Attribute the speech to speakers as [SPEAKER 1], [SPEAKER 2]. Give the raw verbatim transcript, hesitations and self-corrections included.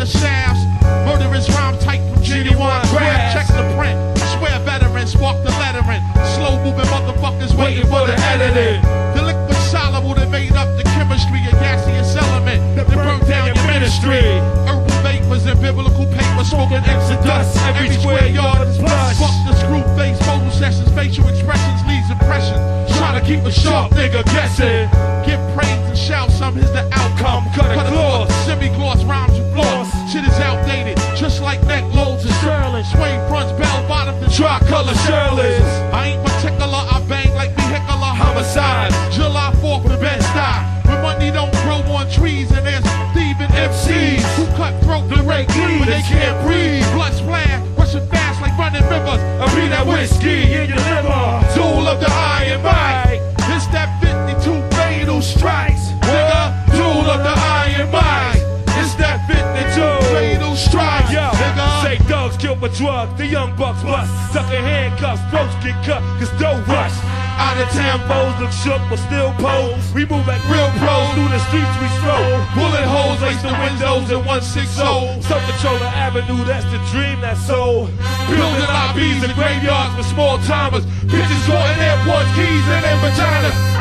[SPEAKER 1] killer shafts. Murderous rhyme type from genuine grab. Check the print, swear veterans, spark the lettering. Slow moving motherfuckers waiting for the editing. The liquid soluble that made up the chemistry, a gaseous element that burned down your ministry. Herbal vapors and biblical paper, smoking exodus. Every square yard is plush. Fuck the screw face, photo sessions, facial expressions leaves impressions. Trying to keep a sharp nigga guessing. Give praise and shout, some is the outcome. Cut a gloss, semi-gloss rhymes with floss. Shit is outdated, just like neck loads of sterling. Swing fronts, bell bottom, the tricolor Shirley's. I ain't particular, I bang like vehicular homicide. July fourth with Bed-Stuy. When money don't grow on trees and there's thieving M Cs who cut throat the rake lead, but they can't breathe. Blood splash, rushing fast like running rivers. I be that whiskey in your liver. Tool of the iron might. It's that fifty-two fatal strikes, nigga. Tool of the iron might. It's that fifty-two fatal strikes,
[SPEAKER 2] Yo,
[SPEAKER 1] nigga.
[SPEAKER 2] say thugs killed for drugs, the young bucks bust. Sucking handcuffs, throats get cut, cause don't rush. Out of town foes look shook but still pose. We move like real pros, through the streets we stroll. Bullet holes lace the windows in one sixty. Self-controller avenue, that's the dream, that's soul. Building lobbies and graveyards with small timers. Bitches sorting airports, keys in their vaginas.